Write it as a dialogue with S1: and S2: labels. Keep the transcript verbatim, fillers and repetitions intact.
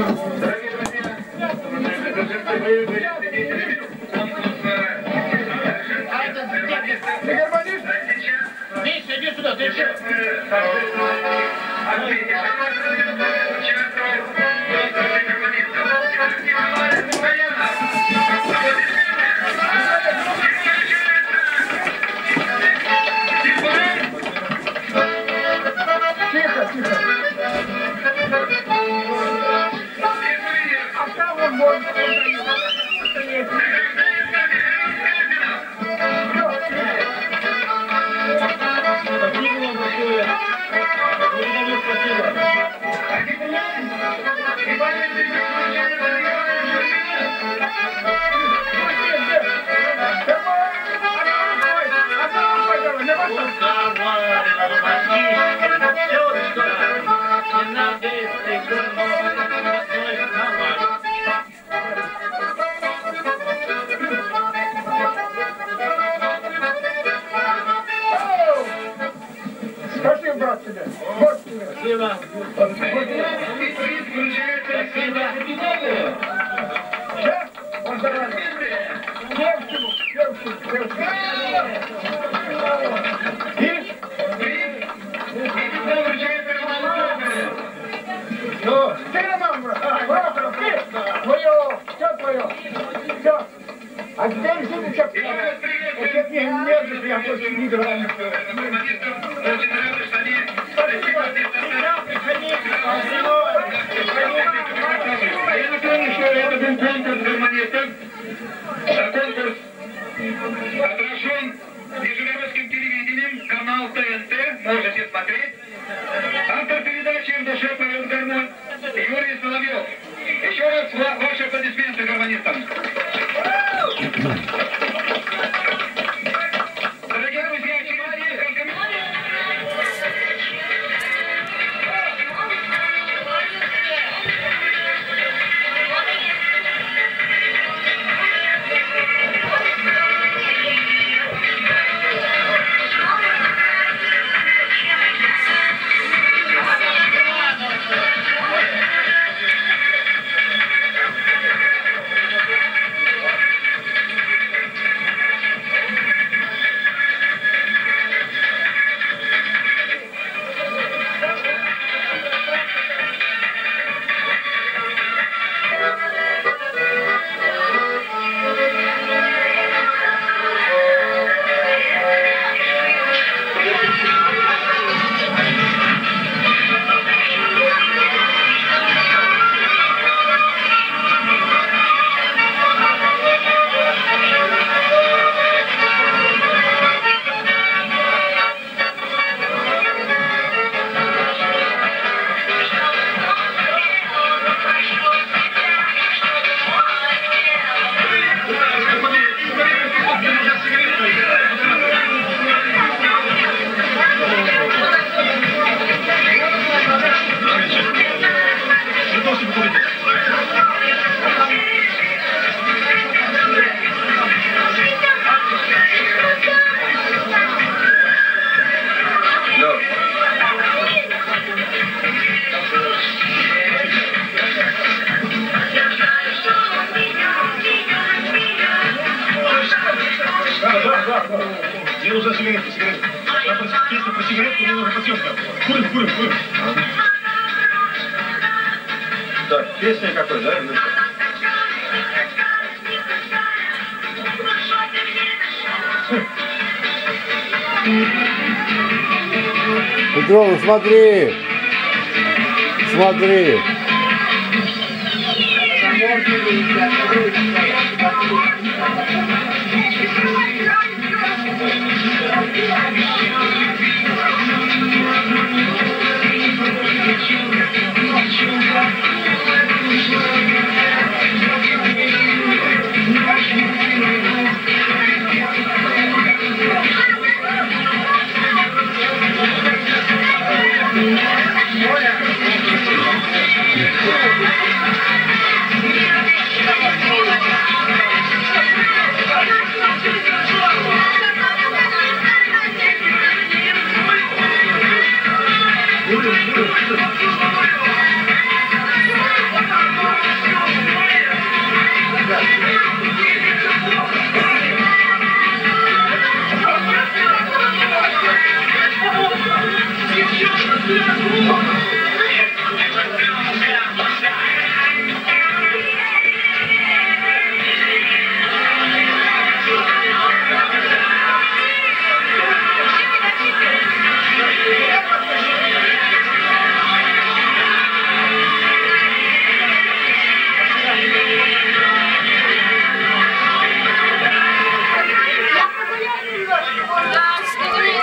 S1: Ты гармонист? Миша, иди сюда, ты че? Тихо, тихо. А там он может. Спасибо, брат, тебе. Вот тебе. Спасибо. Спасибо. Сейчас? Поздравляю. Девчину, девчину, девчину. И? Ну, ты на маму, брат. Брат, ты. Твое. Все твое. Все. А теперь жду, что вот мне нервы, я больше не играю. Я напомню, что это был конкурс гармонистов. Конкурс отражен международным телевидением, канал ТНТ, можете смотреть. Автор передачи «В душе поет гармонь» Юрий Соловьев. Еще раз ваши аплодисменты гармонистам. Дорогие друзья, через несколько минут...
S2: Мне нужна сигарета, сигарета. А песню про сигаретку мне нужна подсъемка. Курим, курим, курим. Так, песня какой, да?
S3: Петрова, смотри! Смотри!